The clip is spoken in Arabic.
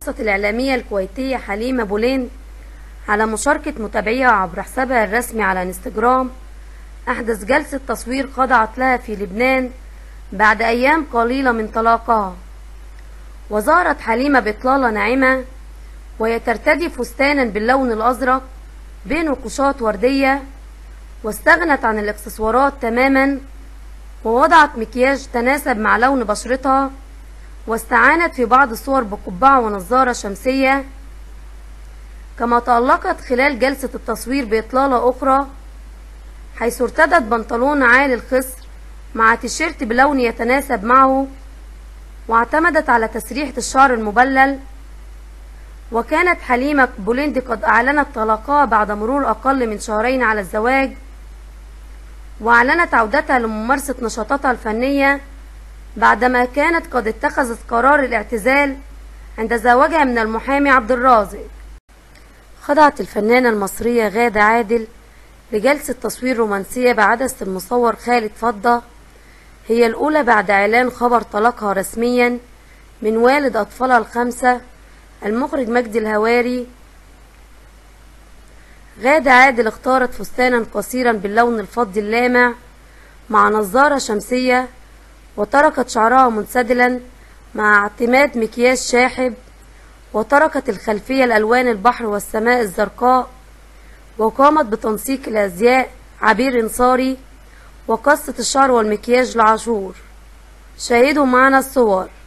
حرصت الإعلامية الكويتية حليمة بولين على مشاركة متابعيها عبر حسابها الرسمي على انستجرام أحدث جلسة تصوير خضعت لها في لبنان بعد أيام قليلة من طلاقها. وظهرت حليمة بإطلالة ناعمة وهي ترتدي فستانا باللون الأزرق بين نقوشات وردية، واستغنت عن الإكسسوارات تماما، ووضعت مكياج تناسب مع لون بشرتها، واستعانت في بعض الصور بقبعة ونظارة شمسية. كما تألقت خلال جلسة التصوير بإطلالة أخرى، حيث ارتدت بنطلون عالي الخصر مع تيشيرت بلون يتناسب معه، واعتمدت على تسريحة الشعر المبلل. وكانت حليمة بوليند قد أعلنت طلاقها بعد مرور أقل من شهرين على الزواج، وأعلنت عودتها لممارسة نشاطاتها الفنية بعدما كانت قد اتخذت قرار الاعتزال عند زواجها من المحامي عبد الرازق. خضعت الفنانة المصرية غادة عادل لجلسة تصوير رومانسية بعدسة المصور خالد فضة، هي الأولى بعد إعلان خبر طلاقها رسميا من والد أطفالها الخمسة المخرج مجدي الهواري. غادة عادل اختارت فستانا قصيرا باللون الفضي اللامع مع نظارة شمسية، وتركت شعرها منسدلا مع اعتماد مكياج شاحب، وتركت الخلفية الألوان البحر والسماء الزرقاء، وقامت بتنسيق الأزياء عبير انصاري، وقصة الشعر والمكياج لعاشور. شاهدوا معنا الصور.